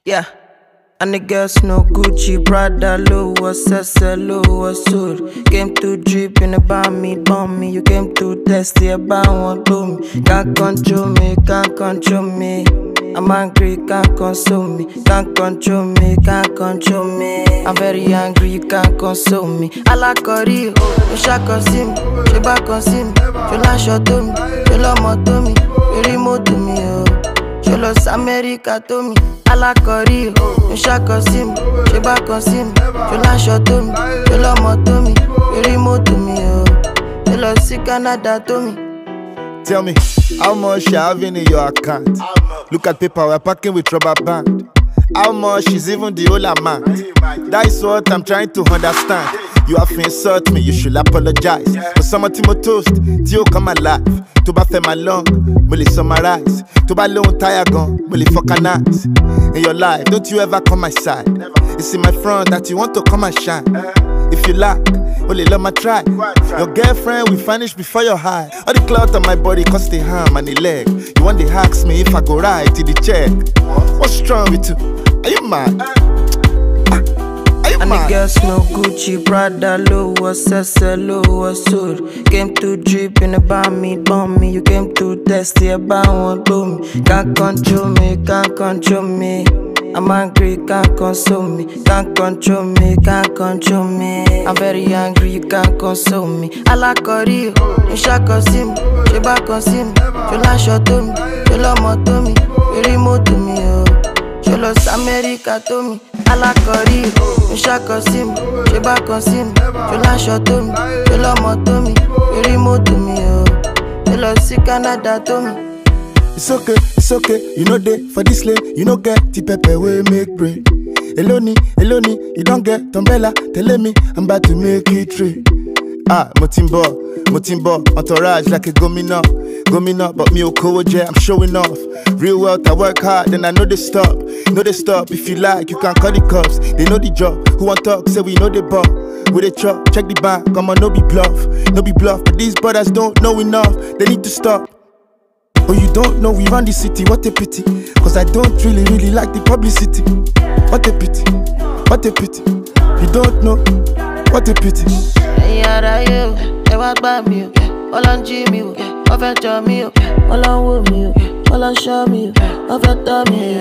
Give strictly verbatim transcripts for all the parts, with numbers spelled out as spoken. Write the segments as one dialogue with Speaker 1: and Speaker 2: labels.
Speaker 1: Yeah. And the girls no Gucci, Prada, Louis, S S, Louis, suit. Came to drip in about me, bomb me. You came to test the about one boom. Can't control me, can't control me. I'm angry, can't console me. Can't control me, can't control me. I'm very angry, you can't console me. I like curry, you shall consume me. You back consume me. You like shot to me. You love more to me. You remote to me, oh. You lost America to me. I like curry, you shall consume me. You back consume me. You like shot to me. You love more to me. You remote to me, oh. You lost Canada to me.
Speaker 2: Tell me, how much you having in your account? Look at paper, we're packing with rubber band. How much is even the whole amount? That is what I'm trying to understand. You have insult me, you should apologize. For some Timo toast, Tio come alive. To ba fe my long, will it summarize? To ba long tire gun, will it vulcanize? In your life, don't you ever come my side. It's in my front that you want to come and shine. If you lack, only love my try. Your girlfriend will vanish before your eye. All the clout on my body cost the ham and the leg. You want to ask me if I go right to the check. What's wrong with you? Are you mad? Are you
Speaker 1: and
Speaker 2: mad?
Speaker 1: the girls no Gucci, Prada, Louis, S S, Louis, suit. Came to drip in about me, bomb me. You came to test the about one boom. Can't control me, can't control me. I'm angry, can't console me. Can't control me, can't control me. I'm very angry, you can't console me. I like curry, you shall consume me. You back consume me. You like shot to me. You love more to me. You remote to me, oh. You lost America to me. I like curry, you shall consume me. You back consume me. You like shot to me. You love more to me. You remote to me, oh. You lost Canada to me.
Speaker 2: It's okay, it's okay, you know they for this lane, you know get the pepper we make brain. Eloni, Eloni, you don't get umbrella, telling me I'm about to make it rain. Ah, Motimbo, Motimbo, entourage like a gomina, gomina, but me okoje, I'm showing off. Real wealth, I work hard, then I know they stop. Know they stop, if you like, you can call the cops. They know the job, who want talk, say we know the ball. With a chop, check the bank, come on, no be bluff, no be bluff. But these brothers don't know enough, they need to stop. Oh, you don't know we run the city, what a pity. Cause I don't really, really like the publicity. What a pity, what a pity. You don't know, what a pity.
Speaker 1: Hey, yara you, hey, what about me? All on Jimmy, all on Johnny, all on Womi, all on Show me, all on Tommy.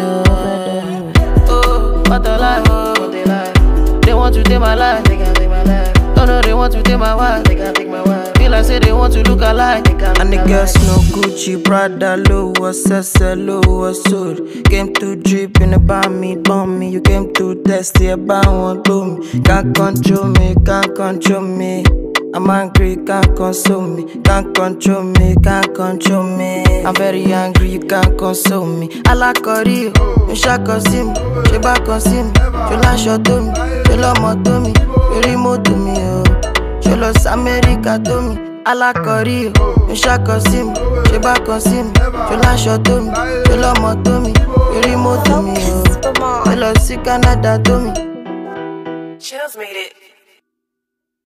Speaker 1: Oh, what a life, oh, they lie. They want to take my life, they can't take my life. Oh no, they want to take my wife, they can't take my wife. Feel like say they want to look alike, they can't. And the girls no Gucci, Prada, Louis, S S, Louis, suit. Came to drip in about me, bomb me. You came to test the about one boom. Can't control me, can't control me. I'm angry, can't console me. Can't control me, can't control me. I'm very angry, you can't console me. I like curry, you shall consume me. You back consume me. You like shot to me. You love more to me. You remote to me, oh. You lost America to me. I like curry, you shall consume me. You back consume me. You like shot to me. You love more to me. You remote to me, oh. You lost Canada to me.
Speaker 3: Chills made it.